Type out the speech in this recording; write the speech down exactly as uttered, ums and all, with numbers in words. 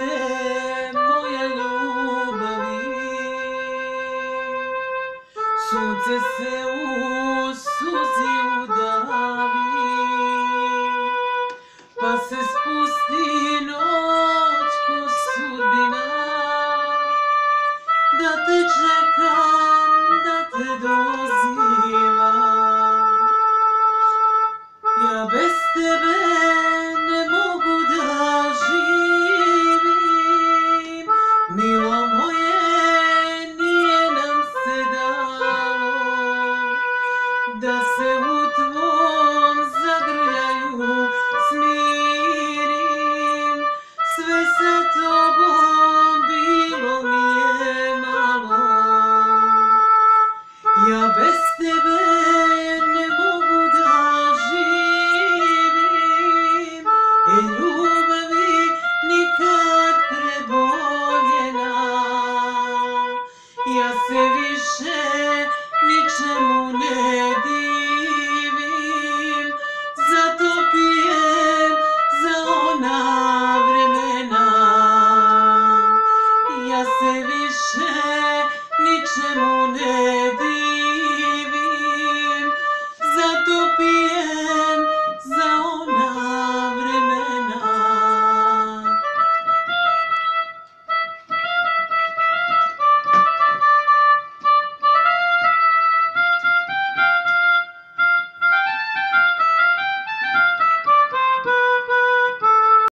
te, moja ljubavi. Sunce se u suzi udavi, pa se spusti noć ko sudbina. Da te čekam, da te dozivam, ja bez tebe ne mogu da živim. Milo moje, nije nam se dalo da se u tvom zagrljaju smirim. Sve sa tobom